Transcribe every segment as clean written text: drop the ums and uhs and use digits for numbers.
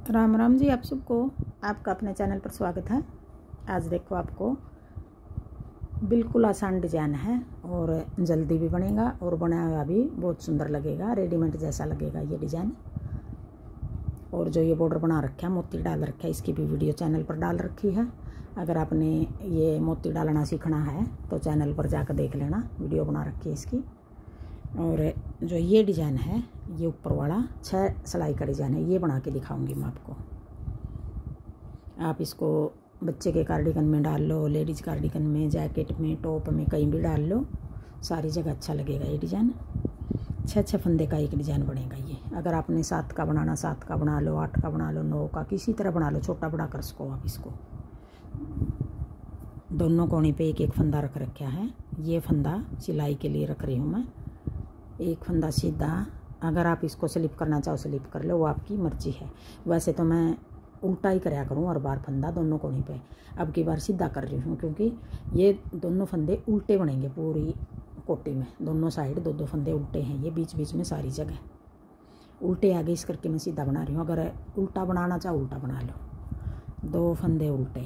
राम राम जी। आप सबको आपका अपने चैनल पर स्वागत है। आज देखो आपको बिल्कुल आसान डिज़ाइन है और जल्दी भी बनेगा और बनाया हुआ भी बहुत सुंदर लगेगा, रेडीमेड जैसा लगेगा ये डिज़ाइन। और जो ये बॉर्डर बना रखा है, मोती डाल रखा है, इसकी भी वीडियो चैनल पर डाल रखी है। अगर आपने ये मोती डालना सीखना है तो चैनल पर जाकर देख लेना, वीडियो बना रखी है इसकी। और जो ये डिज़ाइन है, ये ऊपर वाला 6 सिलाई का डिज़ाइन है, ये बना के दिखाऊंगी मैं आपको। आप इसको बच्चे के कार्डिगन में डाल लो, लेडीज़ कार्डिगन में, जैकेट में, टॉप में, कहीं भी डाल लो, सारी जगह अच्छा लगेगा ये डिज़ाइन। 6 फंदे का एक डिज़ाइन बनेगा ये। अगर आपने 7 का बनाना 7 का बना लो, 8 का बना लो, 9 का, किसी तरह बना लो, छोटा बड़ा कर सको आप इसको। दोनों कोने पे एक एक फंदा रख रखा है। ये फंदा सिलाई के लिए रख रही हूँ मैं। एक फंदा सीधा, अगर आप इसको स्लिप करना चाहो स्लिप कर लो, वो आपकी मर्जी है। वैसे तो मैं उल्टा ही कराया करूँ हर बार फंदा दोनों कोने पे। अब की बार सीधा कर रही हूँ क्योंकि ये दोनों फंदे उल्टे बनेंगे पूरी कोटी में। दोनों साइड दो फंदे उल्टे हैं, ये बीच बीच में सारी जगह उल्टे आगे, इस करके मैं सीधा बना रही हूँ। अगर उल्टा बनाना चाहो उल्टा बना लो। 2 फंदे उल्टे,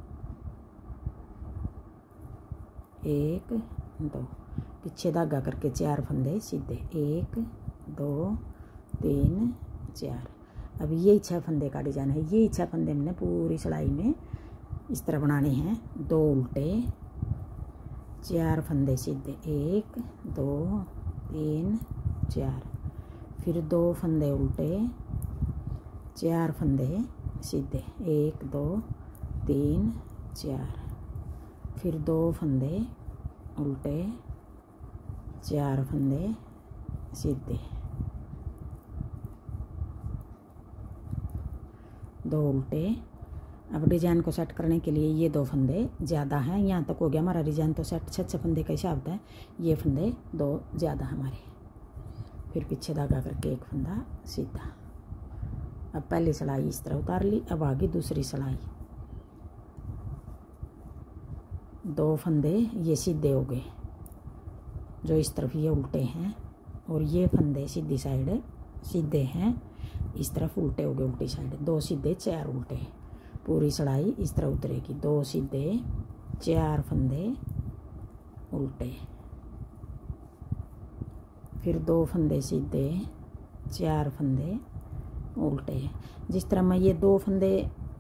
1 2, पीछे धागा करके 4 फंदे सीधे, 1 2 3 4। अब ये 6 फंदे का डिज़ाइन है। ये 6 फंदे मैंने पूरी सिलाई में इस तरह बनाने हैं। 2 उल्टे, 4 फंदे सीधे, 1 2 3 4, फिर 2 फंदे उल्टे, 4 फंदे सीधे, 1 2 3 4, फिर 2 फंदे उल्टे, 4 फंदे सीधे, 2 उल्टे। अब डिज़ाइन को सेट करने के लिए ये 2 फंदे ज़्यादा हैं। यहाँ तक हो गया हमारा डिज़ाइन तो सेट। 6 फंदे का हिसाब है, ये फंदे 2 ज़्यादा हमारे। फिर पीछे धागा करके एक फंदा सीधा। अब पहली सिलाई इस तरह उतार ली। अब आगे दूसरी सिलाई, 2 फंदे ये सीधे हो गए, जो इस तरफ ये उल्टे हैं, और ये फंदे सीधी साइड सीधे हैं, इस तरफ उल्टे हो गए, उल्टी साइड 2 सीधे 4 उल्टे। पूरी सिलाई इस तरह उतरेगी। 2 सीधे 4 फंदे उल्टे, फिर 2 फंदे सीधे 4 फंदे उल्टे। जिस तरह मैं ये 2 फंदे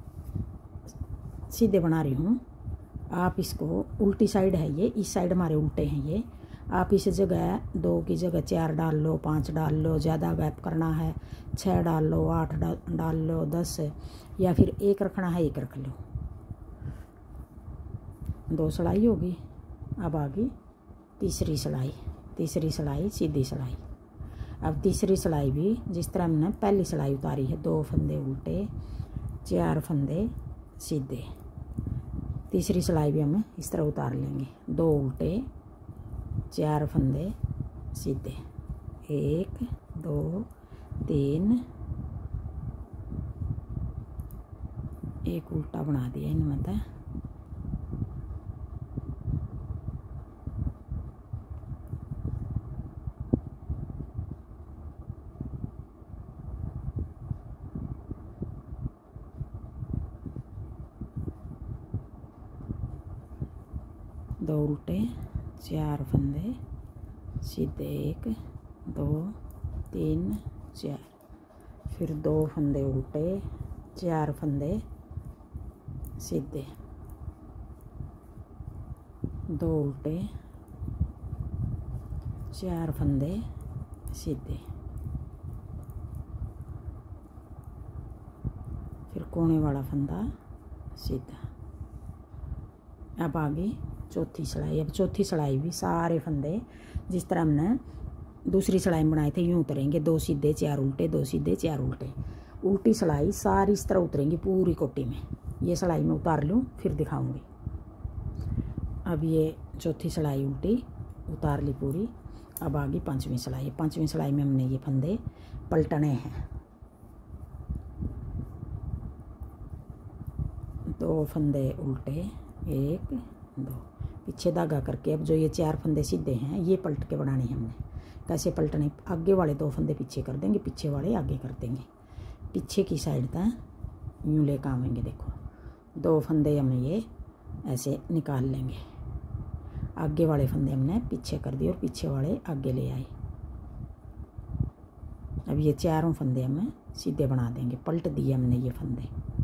सीधे बना रही हूँ, आप इसको उल्टी साइड है ये, इस साइड हमारे उल्टे हैं ये। आप इस जगह 2 की जगह 4 डाल लो, 5 डाल लो, ज़्यादा गैप करना है 6 डाल लो, 8 डाल लो, 10, या फिर 1 रखना है 1 रख लो। 2 सिलाई होगी। अब आगे तीसरी सिलाई सीधी सिलाई। अब तीसरी सिलाई भी जिस तरह हमने पहली सिलाई उतारी है, 2 फंदे उल्टे, 4 फंदे सीधे। तीसरी सिलाई भी हम इस तरह उतार लेंगे। 2 उल्टे, 4 फंदे सीधे, 1 2 3, एक उल्टा बना दिया इनमें तो। दो उल्टे, 4 फंदे सीधे, 1 2 3 4, फिर 2 फंदे उल्टे, 4 फंदे सीधे, 2 उल्टे, 4 फंदे सीधे, फिर कोने वाला फंदा सीधा। अब आगे चौथी सिलाई। अब चौथी सिलाई भी सारे फंदे जिस तरह हमने दूसरी सिलाई में बनाए थे यूँ उतरेंगे। 2 सीधे 4 उल्टे, 2 सीधे 4 उल्टे। उल्टी सिलाई सारी इस तरह उतरेंगी पूरी कोटी में। ये सिलाई मैं उतार लूँ फिर दिखाऊंगी। अब ये चौथी सिलाई उल्टी उतार ली पूरी। अब आगे 5वीं सिलाई। 5वीं सिलाई में हमने ये फंदे पलटने हैं। 2 फंदे उल्टे, 1 2, पीछे धागा करके। अब जो ये 4 फंदे सीधे हैं ये पलट के बनाने हैं हमने। कैसे पलटने? आगे वाले 2 फंदे पीछे कर देंगे, पीछे वाले आगे कर देंगे। पीछे की साइड तक यूँ लेकर आवेंगे। देखो 2 फंदे हम ये ऐसे निकाल लेंगे। आगे वाले फंदे हमने पीछे कर दिए और पीछे वाले आगे ले आए। अब ये चारों फंदे हमें सीधे बना देंगे। पलट दिए हमने ये फंदे।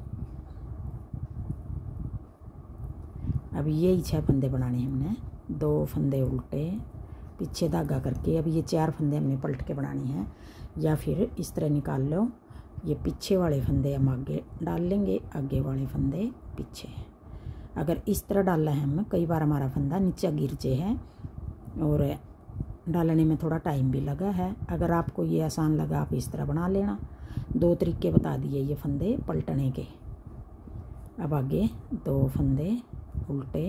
अब यही 6 फंदे बनाने हमने। 2 फंदे उल्टे, पीछे धागा करके। अब ये 4 फंदे हमने पलट के बनाने हैं, या फिर इस तरह निकाल लो। ये पीछे वाले फंदे हम आगे डाल लेंगे, आगे वाले फंदे पीछे। अगर इस तरह डालना है हमें, कई बार हमारा फंदा नीचे गिरचे है और डालने में थोड़ा टाइम भी लगा है। अगर आपको ये आसान लगा आप इस तरह बना लेना। 2 तरीके बता दिए ये फंदे पलटने के। अब आगे 2 फंदे उल्टे,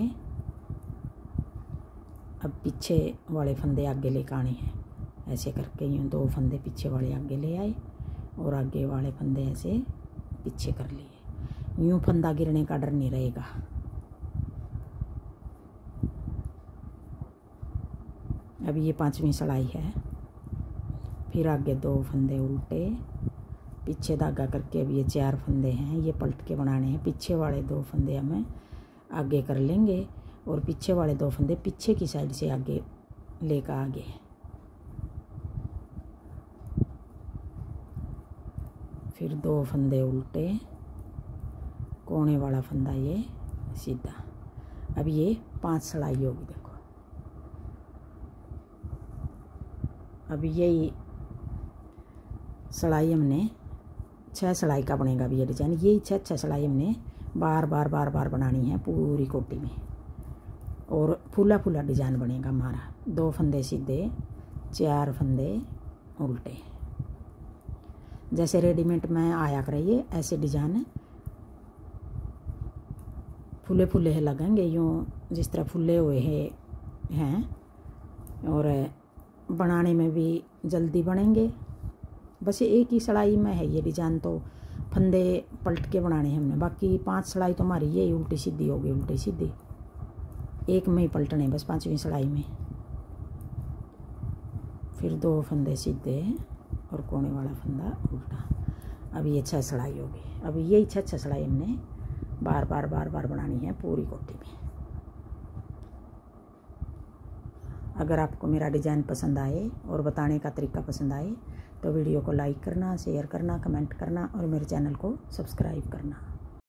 अब पीछे वाले फंदे आगे लेकर आने हैं। ऐसे करके यूँ 2 फंदे पीछे वाले आगे ले आए और आगे वाले फंदे ऐसे पीछे कर लिए। यूँ फंदा गिरने का डर नहीं रहेगा। अब ये 5वीं सिलाई है। फिर आगे 2 फंदे उल्टे, पीछे धागा करके। अब ये 4 फंदे हैं, ये पलट के बनाने हैं। पीछे वाले 2 फंदे हमें आगे कर लेंगे और पीछे वाले 2 फंदे पीछे की साइड से आगे लेकर आगे। फिर 2 फंदे उल्टे, कोने वाला फंदा ये सीधा। अब ये 5 सिलाई होगी। देखो अब यही सिलाई हमने 6 सिलाई का बनेगा। अब ये डिजाइन यही 6 सिलाई हमने बार बार बनानी है पूरी कोटी में, और फूला फूला डिजाइन बनेगा हमारा। 2 फंदे सीधे, 4 फंदे उल्टे। जैसे रेडीमेड में आया करिए ऐसे डिजाइन फूले फूले लगेंगे, यूँ जिस तरह फूले हुए हैं, और बनाने में भी जल्दी बनेंगे। बस एक ही सिलाई में है ये डिजाइन, तो फंदे पलट के बनाने हैं हमने। बाकी 5 सिलाई तो हमारी यही उल्टी सीधी होगी, उल्टी सीधी। एक में ही पलटने बस 5वीं सिलाई में। फिर 2 फंदे सीधे और कोने वाला फंदा उल्टा। अब ये 6 सिलाई होगी। अब यही 6 सिलाई हमने बार बार बनानी है पूरी कोटी में। अगर आपको मेरा डिज़ाइन पसंद आए और बताने का तरीका पसंद आए तो वीडियो को लाइक करना, शेयर करना, कमेंट करना और मेरे चैनल को सब्सक्राइब करना।